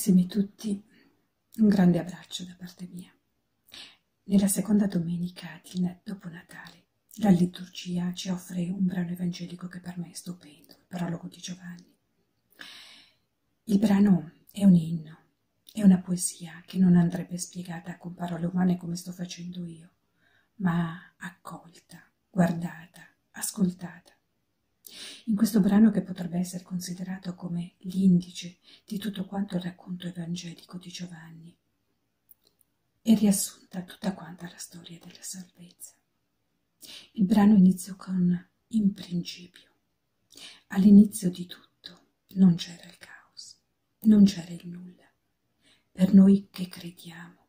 Carissimi tutti, un grande abbraccio da parte mia. Nella seconda domenica dopo Natale, la liturgia ci offre un brano evangelico che per me è stupendo, il prologo di Giovanni. Il brano è un inno, è una poesia che non andrebbe spiegata con parole umane come sto facendo io, ma accolta, guardata, ascoltata. In questo brano, che potrebbe essere considerato come l'indice di tutto quanto il racconto evangelico di Giovanni, è riassunta tutta quanta la storia della salvezza. Il brano inizia con "in principio". All'inizio di tutto non c'era il caos, non c'era il nulla. Per noi che crediamo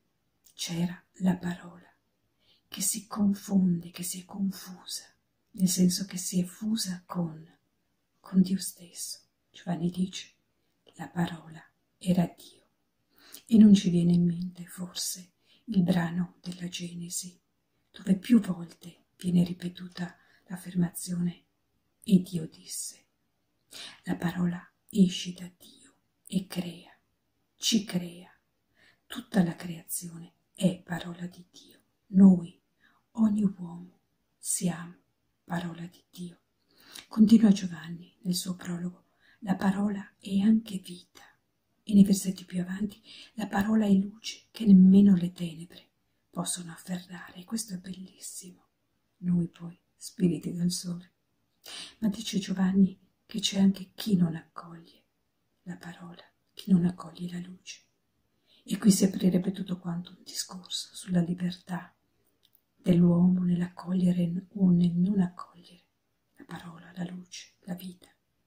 c'era la parola, che si confonde, che si è confusa, nel senso che si è fusa con Dio stesso. Giovanni dice: la parola era Dio. E non ci viene in mente forse il brano della Genesi, dove più volte viene ripetuta l'affermazione "e Dio disse". La parola esce da Dio e crea, ci crea. Tutta la creazione è parola di Dio. Noi, ogni uomo, siamo parola di Dio. Continua Giovanni nel suo prologo: la parola è anche vita. E nei versetti più avanti: la parola è luce che nemmeno le tenebre possono afferrare. E questo è bellissimo. Noi poi, spiriti del sole. Ma dice Giovanni che c'è anche chi non accoglie la parola, chi non accoglie la luce. E qui si aprirebbe tutto quanto un discorso sulla libertà dell'uomo nell'accogliere o nel non accogliere la parola, la luce, la vita.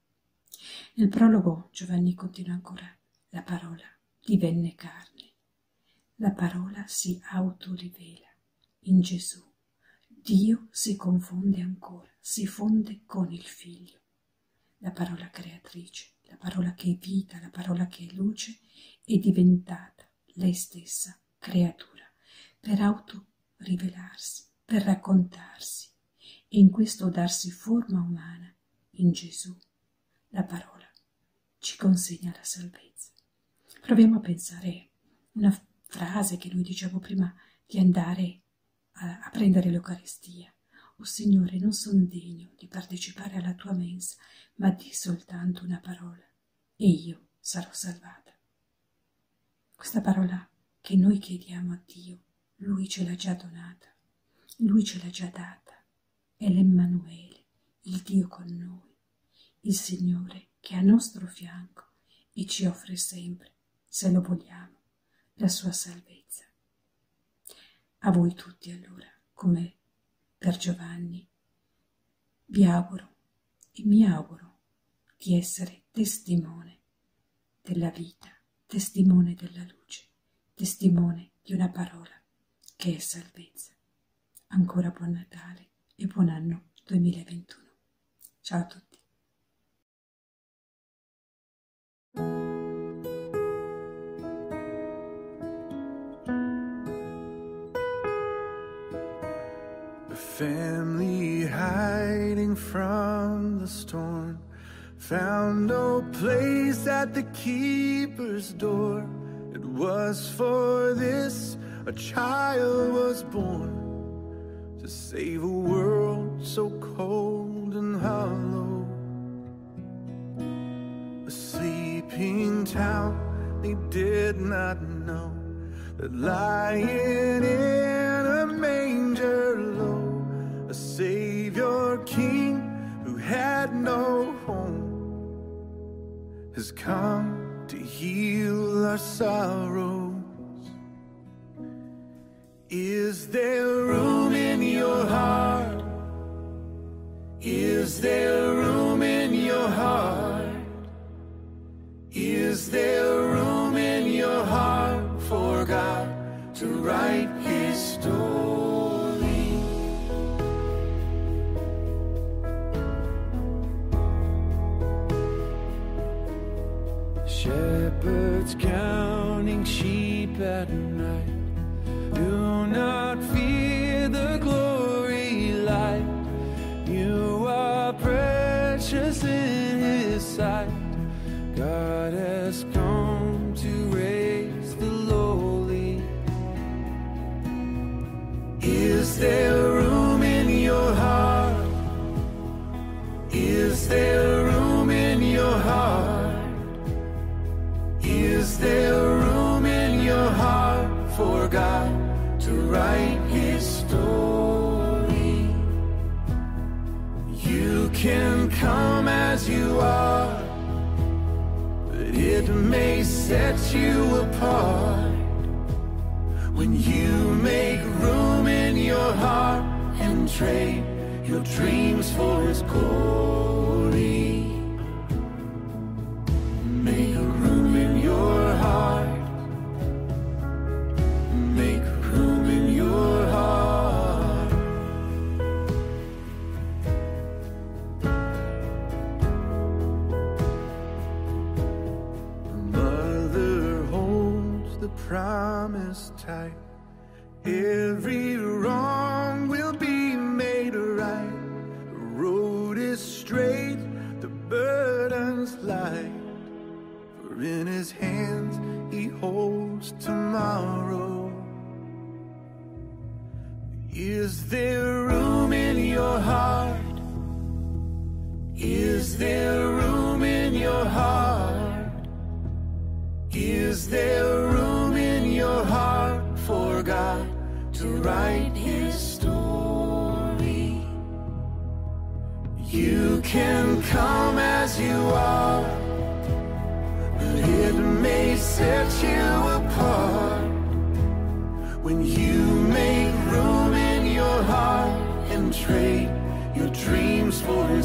Nel prologo Giovanni continua ancora: la parola divenne carne. La parola si autorivela in Gesù. Dio si confonde ancora, si fonde con il Figlio. La parola creatrice, la parola che è vita, la parola che è luce, è diventata lei stessa creatura per autorivelarsi, per raccontarsi e in questo darsi forma umana in Gesù. La parola ci consegna la salvezza. Proviamo a pensare una frase che noi diciamo prima di andare a prendere l'Eucaristia: "O Signore, non sono degno di partecipare alla tua mensa, ma di soltanto una parola e io sarò salvata". Questa parola che noi chiediamo a Dio, Lui ce l'ha già donata, Lui ce l'ha già data. È l'Emmanuele, il Dio con noi, il Signore che è a nostro fianco e ci offre sempre, se lo vogliamo, la sua salvezza. A voi tutti allora, come per Giovanni, vi auguro e mi auguro di essere testimone della vita, testimone della luce, testimone di una parola che è salvezza. Ancora buon Natale e buon anno 2021. Ciao a tutti. A family hiding from the storm found no place at the keeper's door. It was for this a child was born, to save a world so cold and hollow. A sleeping town they did not know, that lying in a manger low, a Savior King who had no home has come to heal our sorrows. Is there room in your heart? Is there room in your heart? Is there room in your heart for God to write His story? Shepherds counting sheep at night, do not fear the glory light. You are precious in His sight. God has come there room in your heart? Is there room in your heart? Is there room in your heart for God to write His story? You can come as you are, but it may set you apart when you make room in your heart and trade your dreams for His glory. Make room in your heart. Make room in your heart. Mother holds the promise tight. Every wrong will be made right. The road is straight, the burden's light. For in His hands He holds tomorrow. Is there room in your heart? Is there room in your heart? Is there room in your heart for God to write His story? You can come as you are, but it may set you apart when you make room in your heart and trade your dreams for His